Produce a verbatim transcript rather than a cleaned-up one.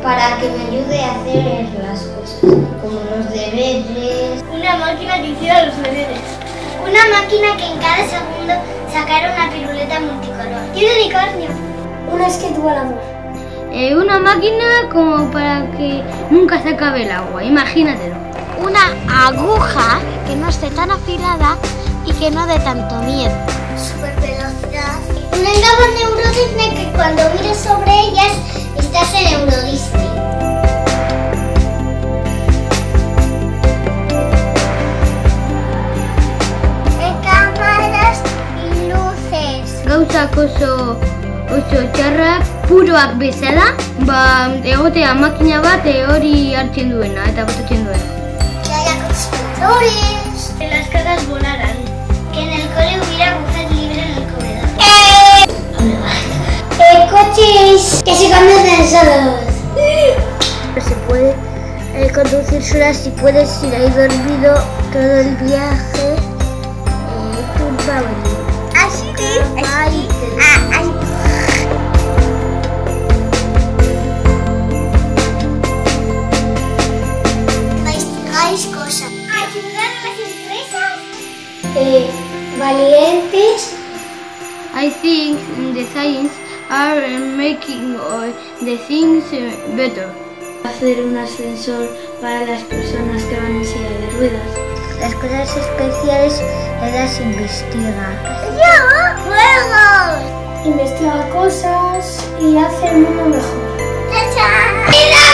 para que me ayude a hacer las cosas, como los deberes. Una máquina que hiciera los deberes. Una máquina que en cada segundo sacara una piruleta multicolor. Y un unicornio. Un esqueleto volador. Eh, una máquina como para que nunca se acabe el agua, imagínatelo. Una aguja que no esté tan afilada y que no dé tanto miedo. Super velocidad. Unas gafas de Euro Disney que cuando mires sobre ellas estás en Euro Disney. Cámaras y luces. Gauzak oso, oso txarrak, puroak bezala, ba, egotea makina bat e, hori hartzen duena eta botatzen duena. Que haya constructores. Que las casas volaran. Que en el cole hubiera buffet libre en el comedor. ¡Eh! eh coches que se conducen solos. Se puede eh, conducir sola si puedes ir ahí dormido todo el viaje. Eh, tumbado. Así, así. Ah, así. Investigáis cosas. Ayudar a las empresas. Eh, valientes. I think the science are making uh, the things uh, better. Hacer un ascensor para las personas que van en silla de ruedas. Las cosas especiales las investiga. ¡Yo! ¡Juegos! Investiga cosas y hace el mundo mejor. ¡Chachán!